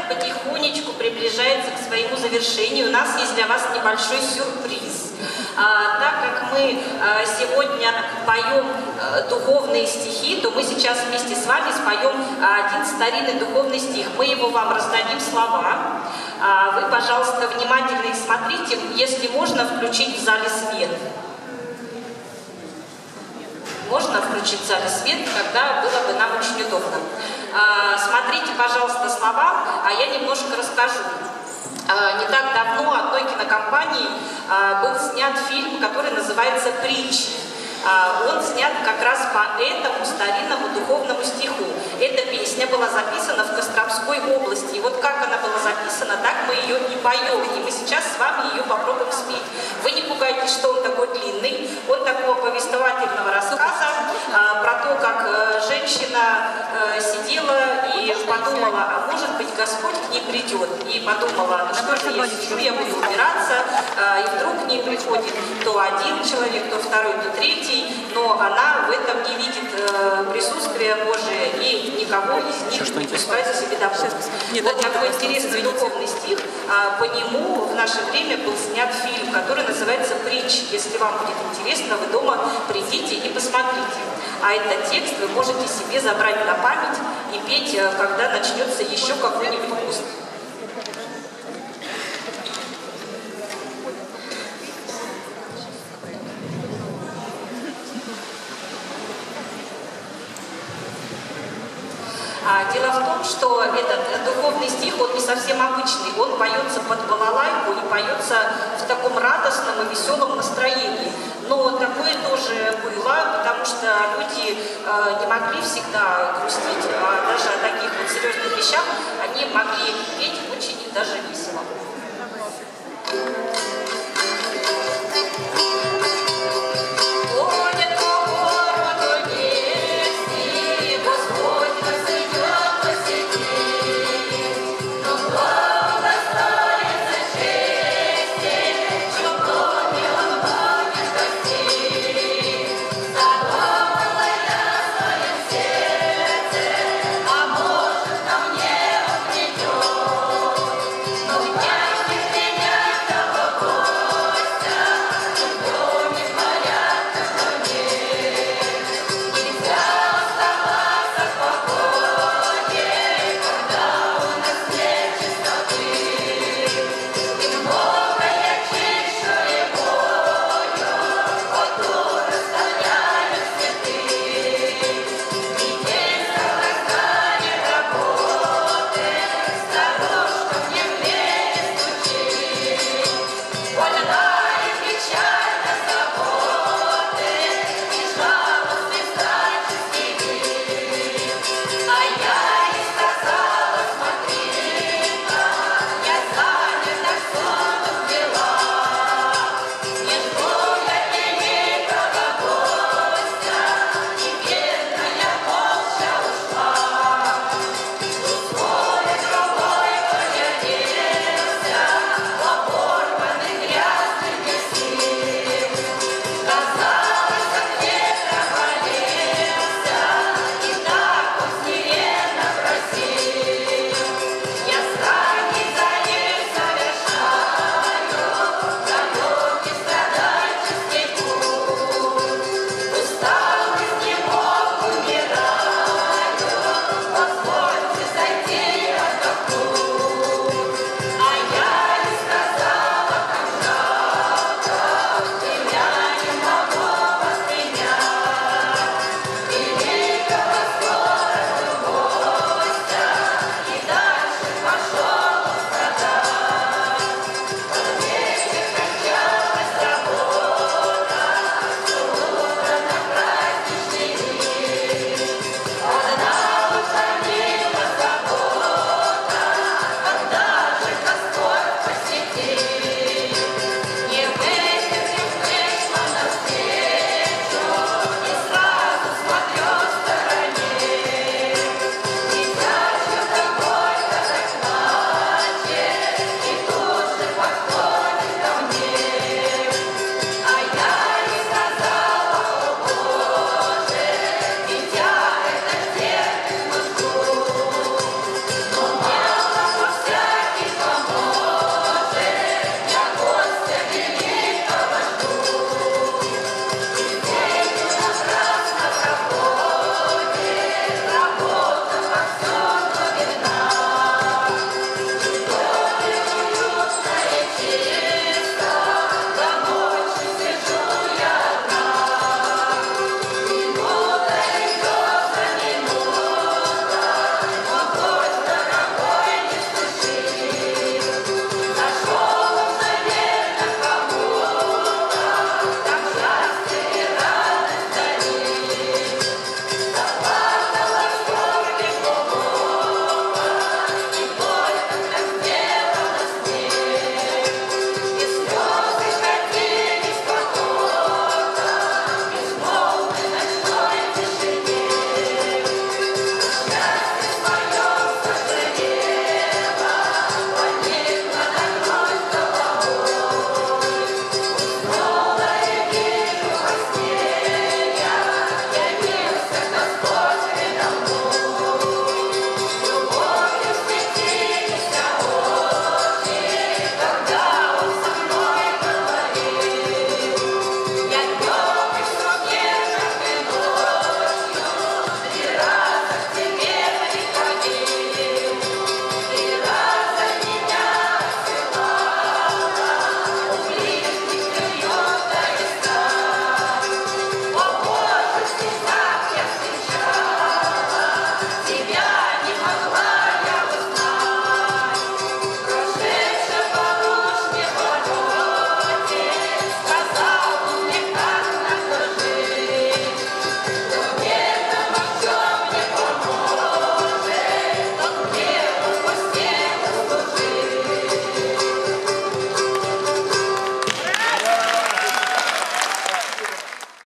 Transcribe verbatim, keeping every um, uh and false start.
потихонечку приближается к своему завершению. У нас есть для вас небольшой сюрприз. А, так как мы а, сегодня поем а, духовные стихи, то мы сейчас вместе с вами споем а, один старинный духовный стих. Мы его вам раздадим слова. А, вы, пожалуйста, внимательно их смотрите, если можно включить в зале свет. Можно включить в зале свет, тогда было бы нам очень удобно. А, смотрите, пожалуйста, слова, а я немножко расскажу. А, не так давно одной кинокомпанией а, был снят фильм, который называется «Притчи». А, он снят как раз по этому старинному духовному стиху. Эта песня была записана в Костромской области. И вот как она была записана, так мы ее и поем. И мы сейчас с вами ее попробуем спеть. Вы не пугайтесь, что он такой длинный. Он такого повествовательного рассказа а, про то, как а, женщина а, сидела и подумала, а может быть Господь к ней придет. И подумала, что же я сижу, я буду убираться. А, и вдруг к ней приходит то один человек, то второй, то третий. Но она в этом не видит э, присутствия Божия и никого из них не пускает за себе добро. Вот такой интересный духовный стих. А, по нему в наше время был снят фильм, который называется «Притчи». Если вам будет интересно, вы дома придите и посмотрите. А этот текст вы можете себе забрать на память и петь, когда начнется еще какой-нибудь вкус. А, дело в том, что этот духовный стих, он не совсем обычный, он поется под балалайку и поется в таком радостном и веселом настроении. Но такое тоже было, потому что люди э, не могли всегда грустить, а даже о таких вот серьезных вещах они могли петь очень даже весело.